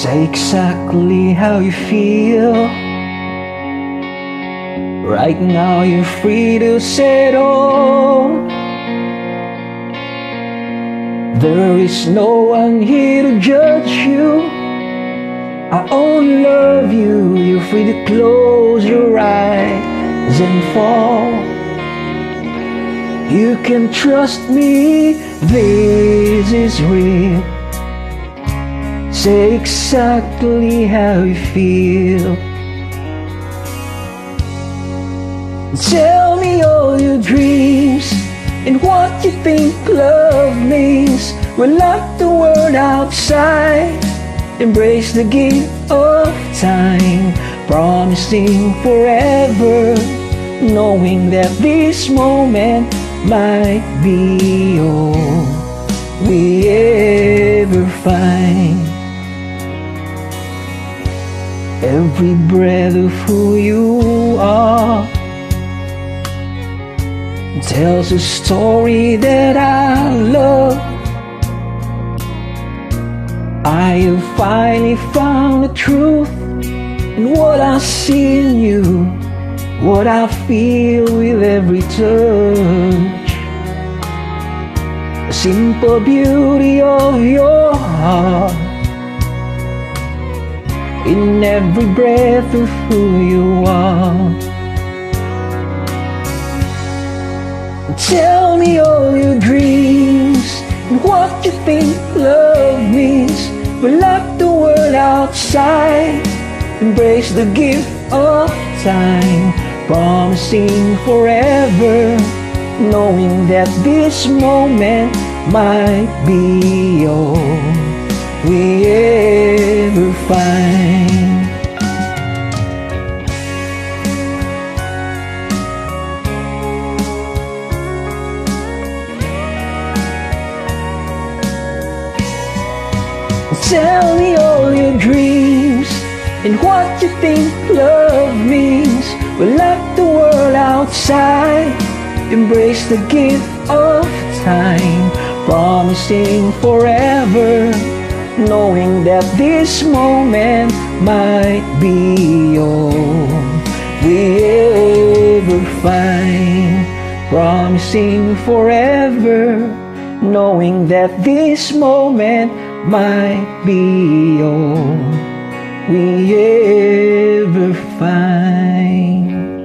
Say exactly how you feel. Right now you're free to say it all. There is no one here to judge you. I only love you. You're free to close your eyes and fall. You can trust me, this is real. Say exactly how you feel. Tell me all your dreams and what you think love means. We'll lock the world outside, embrace the gift of time, promising forever, knowing that this moment might be all we ever find. Every breath of who you are tells a story that I love. I have finally found the truth in what I see in you, what I feel with every touch. The simple beauty of your heart, in every breath of who you are. Tell me all your dreams and what you think love means. We'll lock the world outside, embrace the gift of time, promising forever, knowing that this moment might be all we ever find. Tell me all your dreams and what you think love means. We'll lock the world outside, embrace the gift of time, promising forever, knowing that this moment might be all we ever find. Promising forever, knowing that this moment might be all we ever find.